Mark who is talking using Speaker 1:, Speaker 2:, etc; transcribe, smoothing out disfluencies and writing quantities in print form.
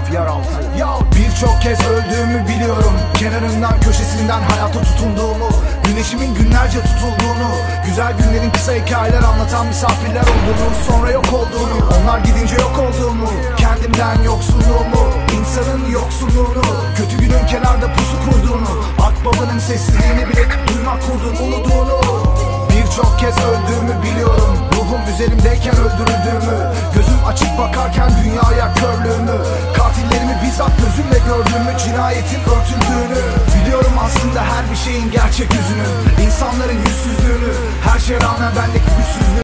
Speaker 1: yeraltı. Birçok kez öldüğümü biliyorum, kenarından köşesinden hayata tutunduğumu, güneşimin günlerce tutulduğunu, güzel günlerin kısa hikayeler anlatan misafirler olduğunu, sonra yok olduğunu, onlar gidince yok olduğumu, kendimden yoksunluğumu, insanın yoksunluğunu, kötü günün kenarda pusu kurduğunu, akbabanın sessizliğini bile duymak kurdun uluduğunu. Birçok kez öldüğümü biliyorum, ruhum üzerimdeyken öldürüldüğümü, gözüm açık bakarken dünyaya körlüğümü, katillerimi bizzat gözümle gördüğümü, cinayetin örtüldüğünü. Biliyorum aslında her bir şeyin gerçek yüzünü, insanların yüzsüzlüğünü, her şeye rağmen bendeki güçsüzlüğü.